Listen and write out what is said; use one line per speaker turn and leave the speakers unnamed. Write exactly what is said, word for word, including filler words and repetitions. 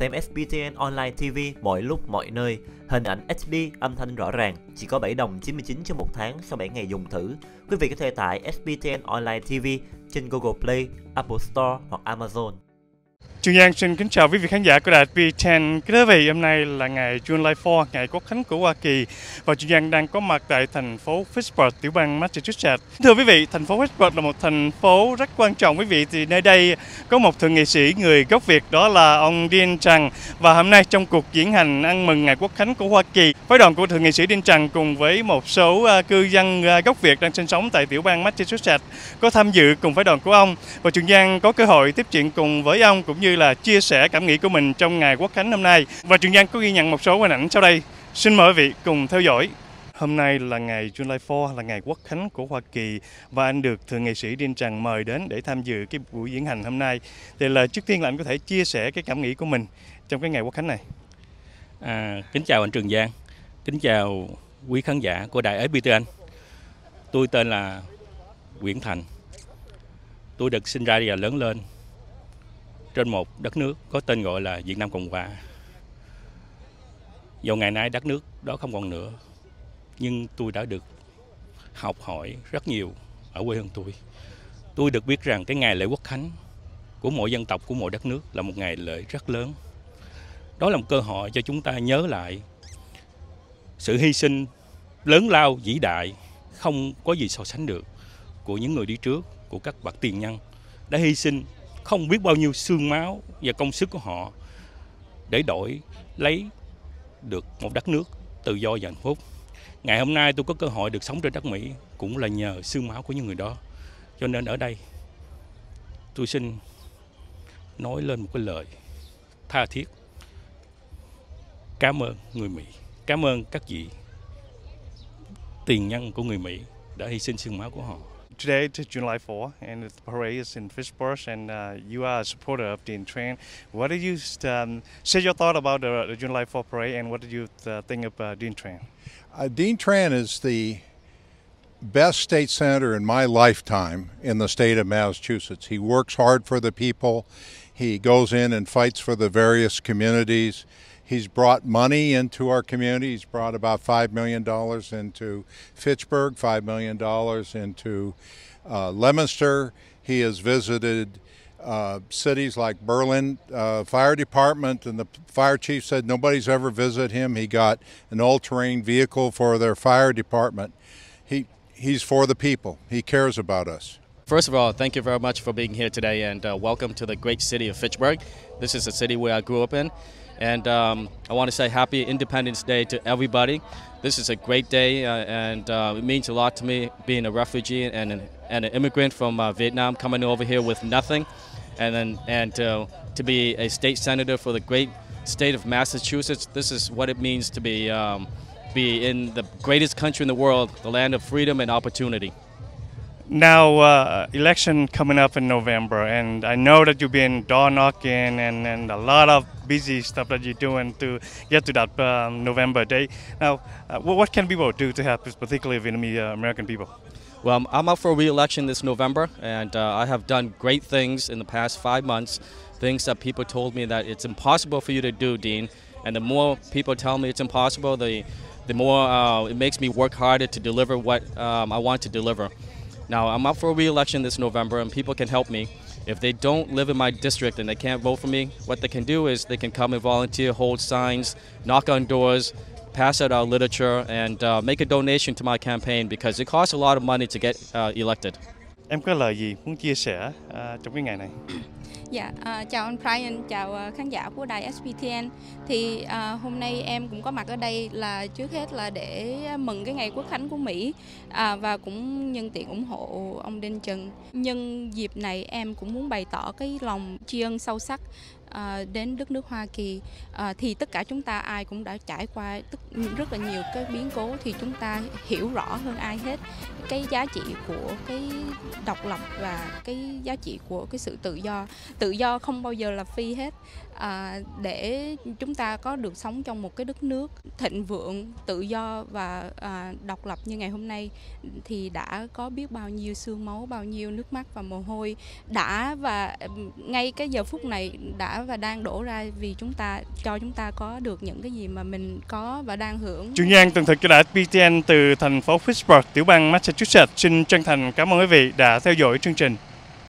Xem ét pê tê en Online ti vi mọi lúc mọi nơi, hình ảnh ếch đi, âm thanh rõ ràng, chỉ có bảy đồng chín mươi chín cho một tháng sau bảy ngày dùng thử. Quý vị có thể tải ét pê tê en Online ti vi trên Google Play, Apple Store hoặc Amazon.
Trường Giang xin kính chào quý vị khán giả của đài ét pê ten. Kính thưa quý vị, hôm nay là ngày July fourth, ngày Quốc khánh của Hoa Kỳ, và Trường Giang đang có mặt tại thành phố Fitchburg, tiểu bang Massachusetts. Thưa quý vị, thành phố Fitchburg là một thành phố rất quan trọng. Quý vị thì nơi đây có một thượng nghị sĩ người gốc Việt, đó là ông Dean Trần, và hôm nay trong cuộc diễn hành ăn mừng ngày Quốc khánh của Hoa Kỳ, phái đoàn của thượng nghị sĩ Dean Trần cùng với một số cư dân gốc Việt đang sinh sống tại tiểu bang Massachusetts có tham dự cùng phái đoàn của ông, và Trường Giang có cơ hội tiếp chuyện cùng với ông cũng như là chia sẻ cảm nghĩ của mình trong ngày Quốc khánh hôm nay. Và Trường Giang có ghi nhận một số hình ảnh sau đây. Xin mời quý vị cùng theo dõi. Hôm nay là ngày July fourth, là ngày Quốc khánh của Hoa Kỳ, và anh được thượng nghị sĩ Dean Trần mời đến để tham dự cái buổi diễn hành hôm nay. Thì là trước tiên là anh có thể chia sẻ cái cảm nghĩ của mình trong cái ngày Quốc khánh này.
À, kính chào anh Trường Giang, kính chào quý khán giả của đài ét pê tê en. Tôi tên là Nguyễn Thành. Tôi được sinh ra và lớn lên trên một đất nước có tên gọi là Việt Nam Cộng Hòa. Dẫu ngày nay đất nước đó không còn nữa, nhưng tôi đã được học hỏi rất nhiều ở quê hương tôi. Tôi được biết rằng cái ngày lễ Quốc khánh của mỗi dân tộc, của mỗi đất nước là một ngày lễ rất lớn. Đó là một cơ hội cho chúng ta nhớ lại sự hy sinh lớn lao vĩ đại, không có gì so sánh được, của những người đi trước, của các bậc tiền nhân đã hy sinh không biết bao nhiêu xương máu và công sức của họ để đổi lấy được một đất nước tự do và hạnh phúc. Ngày hôm nay tôi có cơ hội được sống trên đất Mỹ cũng là nhờ xương máu của những người đó. Cho nên ở đây tôi xin nói lên một cái lời tha thiết. Cảm ơn người Mỹ, cảm ơn các vị tiền nhân của người Mỹ đã hy sinh xương máu của họ.
Today is July fourth, and the parade is in Fitchburg, and uh, you are a supporter of Dean Trần. What did you um, say your thought about the, the July fourth parade, and what did you uh, think of uh, Dean Trần?
Uh, Dean Trần is the best state senator in my lifetime in the state of Massachusetts. He works hard for the people. He goes in and fights for the various communities. He's brought money into our community. He's brought about five million dollars into Fitchburg, five million dollars into uh, Leominster. He has visited uh, cities like Berlin uh, Fire Department, and the fire chief said nobody's ever visited him. He got an all-terrain vehicle for their fire department. He, he's for the people. He cares about us.
First of all, thank you very much for being here today, and uh, welcome to the great city of Fitchburg. This is the city where I grew up in. And um, I want to say happy Independence Day to everybody. This is a great day, uh, and uh, it means a lot to me being a refugee and an, and an immigrant from uh, Vietnam coming over here with nothing, and then and uh, to be a state senator for the great state of Massachusetts. This is what it means to be um, be in the greatest country in the world, the land of freedom and opportunity.
Now, uh, election coming up in November, and I know that you've been door knocking and, and a lot of busy stuff that you're doing to get to that um, November day. Now, uh, what can people do to help, particularly Vietnamese uh, American people?
Well, I'm up for re-election this November, and uh, I have done great things in the past five months, things that people told me that it's impossible for you to do, Dean. And the more people tell me it's impossible, the, the more uh, it makes me work harder to deliver what um, I want to deliver. Now, I'm up for re-election this November, and people can help me. If they don't live in my district and they can't vote for me, what they can do is they can come and volunteer, hold signs, knock on doors, pass out our literature, and uh, make a donation to my campaign, because it costs a lot of money to get uh, elected.
Em có lời gì muốn chia sẻ uh, trong cái ngày này?
Dạ, uh, chào anh Brian, chào uh, khán giả của đài ét pê tê en. Thì uh, hôm nay em cũng có mặt ở đây là trước hết là để mừng cái ngày Quốc khánh của Mỹ, uh, và cũng nhân tiện ủng hộ ông Dean Trần. Nhân dịp này em cũng muốn bày tỏ cái lòng tri ân sâu sắc À, đến đất nước Hoa Kỳ. À, thì tất cả chúng ta ai cũng đã trải qua tức, rất là nhiều cái biến cố, thì chúng ta hiểu rõ hơn ai hết cái giá trị của cái độc lập và cái giá trị của cái sự tự do. Tự do không bao giờ là phi hết. À, để chúng ta có được sống trong một cái đất nước thịnh vượng, tự do và à, độc lập như ngày hôm nay, thì đã có biết bao nhiêu xương máu, bao nhiêu nước mắt và mồ hôi đã và ngay cái giờ phút này đã và đang đổ ra vì chúng ta, cho chúng ta có được những cái gì mà mình có và đang hưởng.
Chu Giang tường thuật cho đài ét bê tê en từ thành phố Pittsburgh, tiểu bang Massachusetts. Xin chân thành cảm ơn quý vị đã theo dõi chương trình.